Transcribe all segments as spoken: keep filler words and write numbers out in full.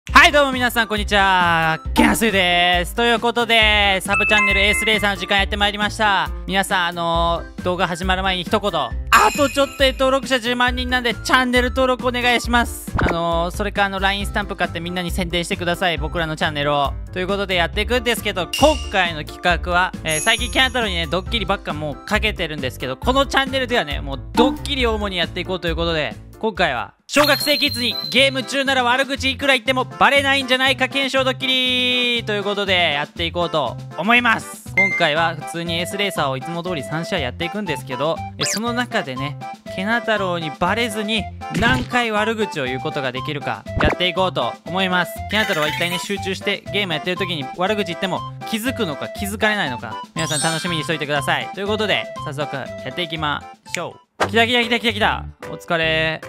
はいどうも皆さんこんにちは、ケンハスイです。ということでサブチャンネルエースレーサーの時間やってまいりました。皆さんあのー、動画始まる前に一言、あとちょっとで登録者じゅうまんにんなんでチャンネル登録お願いします。あのー、それかあの ライン スタンプ買ってみんなに宣伝してください、僕らのチャンネルを。ということでやっていくんですけど、今回の企画は、えー、最近キャンタロウにねドッキリばっかもうかけてるんですけど、このチャンネルではねもうドッキリを主にやっていこうということで、今回は小学生キッズにゲーム中なら悪口いくら言ってもバレないんじゃないか検証ドッキリということでやっていこうと思います。今回は普通にエースレーサーをいつも通りさん試合やっていくんですけど、その中でねケナ太郎にバレずに何回悪口を言うことができるかやっていこうと思います。ケナ太郎は一体ね集中してゲームやってる時に悪口言っても気づくのか気づかれないのか、皆さん楽しみにしといてください。ということで早速やっていきましょう。来た来た来た来た来た、お疲れ。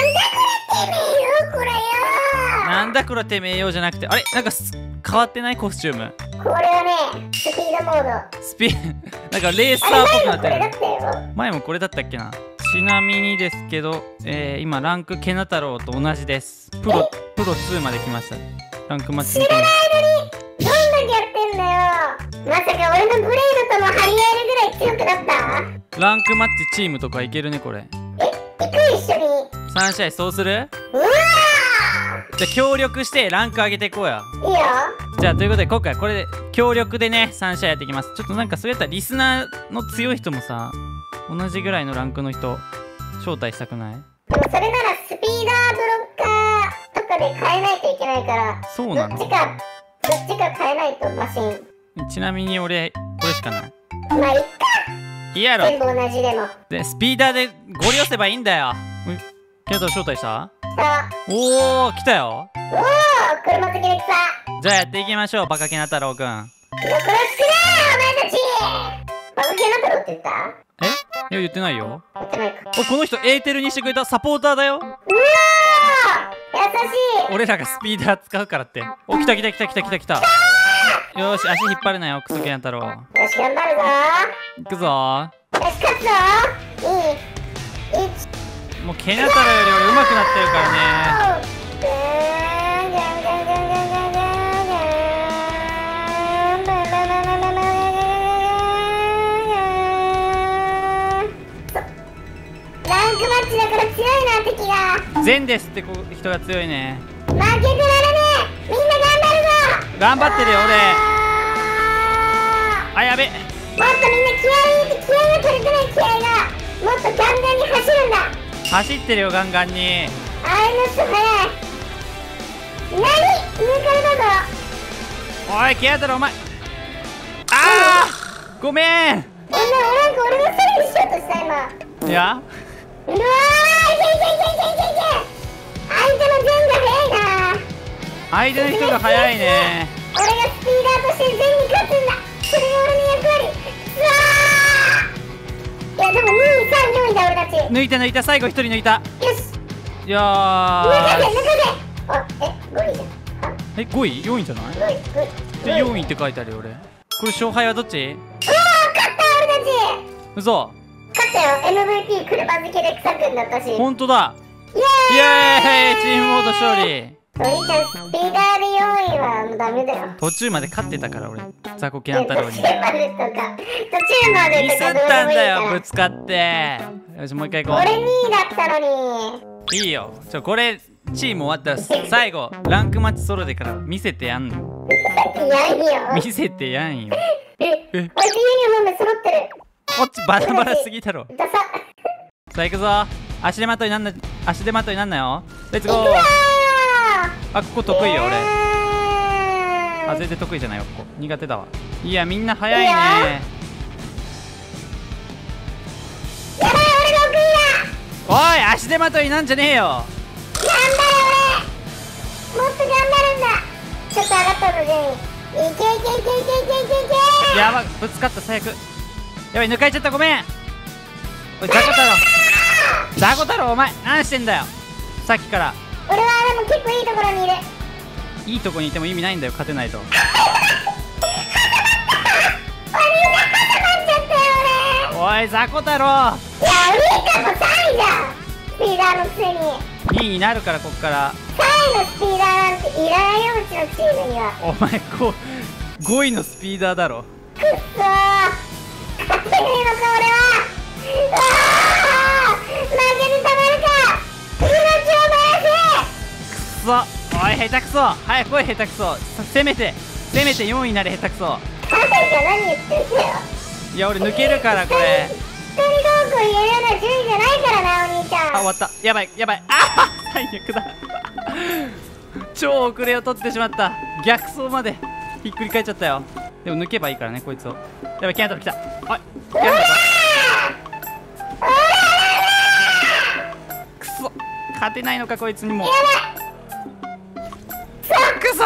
なんだこれてめえよじゃなくて、あれなんか変わってないコスチューム。 これはねスピードモード。 スピなんかレーサーっぽくなってる。前もこれだったっけな。ちなみにですけど、えー、今ランクケナ太郎と同じです。プロプロツーまで来ました。ランクマッチ知らないのにどんだけやってんだよ。まさか俺のブレイドとの張り合えるぐらい強くなった。 ランクマッチチームとかいけるねこれ。 え、行く一緒に。 さん試合そうする？ うわー、じゃあ協力してランク上げていこうや。 いいよ。 じゃあということで今回これで協力でねさん試合やっていきます。ちょっとなんかそれやったらリスナーの強い人もさ同じぐらいのランクの人招待したくない？ でもそれならスピーダーブロッカーとかで変えないといけないから、 そうなの？ どっちかどっちか変えないとマシン。 ちなみに俺これしかない。 まあいっか、 いいやろ。 全部同じでもでスピーダーでゴリ押せばいいんだよ。ケナ太郎招待した？ さあ、 おお来たよ。 おお車好きで来た。 じゃあやっていきましょうバカケナ太郎くん。 よくろつくなお前たち。バカケナ太郎って言った？ え、いや言ってないよ。 言ってないか。 おこの人エーテルにしてくれたサポーターだよ。 うわー優しい。 俺らがスピーダー使うからって。お来た来た来た来た来た来た。よーし足引っ張るなよクソケナ太郎。 よし頑張るぞいくぞー。よし勝つぞー。に、いち。 もうケナ太郎より俺上手くなってるからね。 ランクマッチだから強いな敵が。 ゼンですってこ人が強いね。 負けてられねえ。みんな頑張るぞ。 頑張ってるよ俺。あやべ。 もっとみんな気合い入れて、気合が足りてない気合が。もっとガンガンに走るんだ。 走ってるよガンガンに。 あれの人速い。何抜かれたぞ。 おいケナ太郎お前。あーごめん。 お前なんか俺のせいにしようとした今。 いやうわーいけいけいけいけいけいけ。相手の全が速いな。 相手の人が速いね。 俺がスピーダーとして全に勝つんだ。それが俺の役割。うわーいやでもにいさんよんいだ俺たち。 抜いた抜いた、最後一人抜いた。 よしいや抜かせー抜かせ。あえごいじゃん。あえごい？よんいじゃない？ ごいごいでよんいって書いてあるよ俺。これ勝敗はどっち？ うわー勝った俺たち。 嘘。 勝ったよ。 エムブイピー 車好きで草くんだったし。 ほんとだ。 イエイエーイチームモード勝利。 お兄ちゃんスピーダーでよんいはもうダメだよ。 途中まで勝ってたから俺雑魚ケナ太郎に。 途中までとか途中までミスっとかどうでもいいたんだからよぶつかって。よしもう一回行こ俺にいだったのに。 う。いいよ。ちょこれチーム終わったら最後ランクマッチソロでから見せてやんの。 やんよ。 見せてやんよ。 ええ俺ユニフォーム揃ってる。 こっちバラバラすぎだろ。 ダサ。 さあ行くぞ。足手まといなんな足手まといなんなよ。レッツゴー。 行くわあここ得意よ俺。あー。 全然得意じゃないよここ苦手だわ。いやみんな早いね。 いいよやばい俺がおい足手まといなんじゃねえよ。 頑張れ俺。もっと頑張るんだ。ちょっと上がったぞ順位。いけいけいけいけいけいけいけ。 やばぶつかった最悪。やばい抜かれちゃったごめん。おいザコ太郎ザコ太郎お前何してんだよさっきから。 俺はでも結構いいところにいる。 いいとこにいても意味ないんだよ勝てないと。 おおいザコ太郎。 いやウイカもさんいじゃんスピーダーのくせに。 にいになるからこっから。 さんいのスピーダーなんていらないよ、うちのチームには。 お前ごごいのスピーダーだろ。 くっそー、勝てねえのか俺は。うわー、負けてたまるか。命を燃やくそ、おい下手くそ、早く来い下手くそ。させめてせめてよんいになれ下手くそ。 せ。カフェが何言ってんだよ。 いや俺抜けるからこれ。 一人どうこう言えるような順位じゃないからな、お兄ちゃん。 あ終わった。やばいやばい、あー最悪だ超遅れを取ってしまった。逆走までひっくり返っちゃったよ。でも抜けばいいからねこいつを。やばいキャントル来た。おいキャントルくそ、勝てないのかこいつにも。くそくそ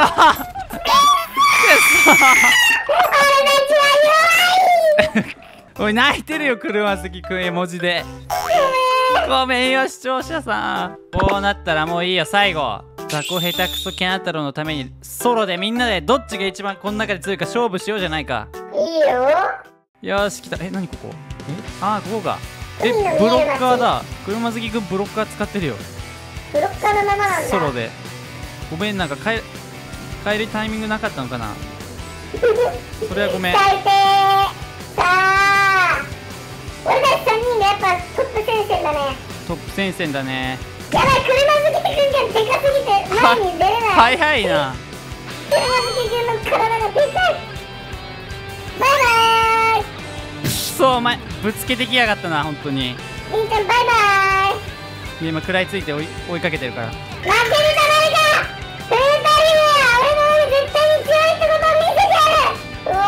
おい泣いてるよ車好きくん、絵文字で。ごめんよ視聴者さん。こうなったらもういいよ最後。雑魚下手くそキャナ太郎のためにソロでみんなでどっちが一番この中で強いか勝負しようじゃないか。 いいよ。 よし来た。え何ここ。えあーここが。えブロッカーだ。車好きくんブロッカー使ってるよブロッカーのままなんだ。 ソロで。ごめんなんか変え変えるタイミングなかったのかなそれはごめん。 最低。さあ俺たちさんにんでやっぱトップ戦線だね。 トップ戦線だね。 やばい、車好きくんがでかすぎて前に出れない。 早いな。 車好きくんの体がでかい。バイバーイ。 そうお前ぶつけてきやがったな本当に。 りんちゃんバイバーイ。 で今食らいついて追い追いかけてるから。 負けるたまるか。ふたりめは俺の上で絶対に強いってことを見せてやる。うわ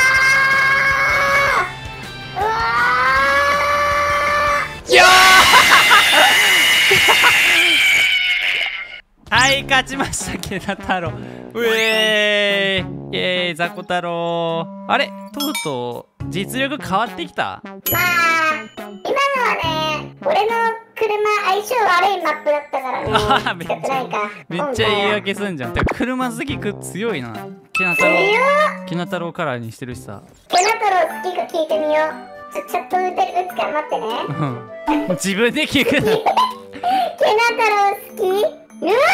ーうわーよーはい勝ちましたケナ太郎。うえーイエーイ雑魚太郎。あれとうとう実力変わってきた。 まあ今のはね俺の車相性悪いマップだったからね。 あーめっちゃ仕方ないか。 めっちゃ言い訳すんじゃん。てか車好きくん強いな。ケナ太郎強っ。 ケナ太郎カラーにしてるしさ。 ケナ太郎好きか聞いてみよう。ちょちょっと打てる打つから待ってね。 うん自分で聞くなケナ太郎好き。うわ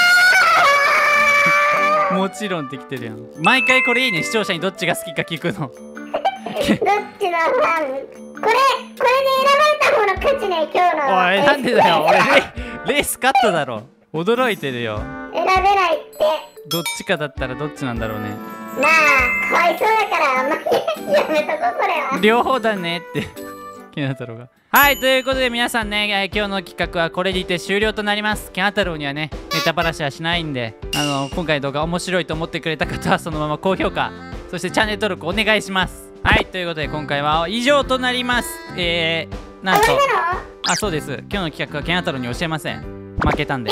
ーもちろんってきてるやん。毎回これいいね、視聴者にどっちが好きか聞くの。 どっちのファン。これこれで選ばれた方の勝ちね今日の。 おいなんでだよ俺レレース勝っただろ。驚いてるよ。 選べないって。 どっちかだったらどっちなんだろうね。 まあかわいそうだからあんまりやめとここれは。 両方だねってケナ太郎が。はいということで皆さんね、えー今日の企画はこれにて終了となります。ケナ太郎にはねネタばらしはしないんで、あの今回の動画面白いと思ってくれた方はそのまま高評価、そしてチャンネル登録お願いします。はいということで今回は以上となります。えー、なんとあれなの。 あそうです、今日の企画はケナ太郎に教えません。負けたんで。 え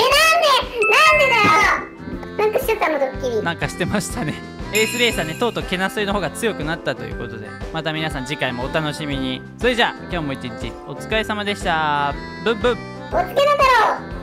なんでなんでだよ。なんかしてたのドッキリ。 なんかしてましたね。エースレーサーね、とうとうケナスイの方が強くなったということで、また皆さん次回もお楽しみに。それじゃあ今日も一日お疲れ様でした。ブンブン。 おつけなんだろう。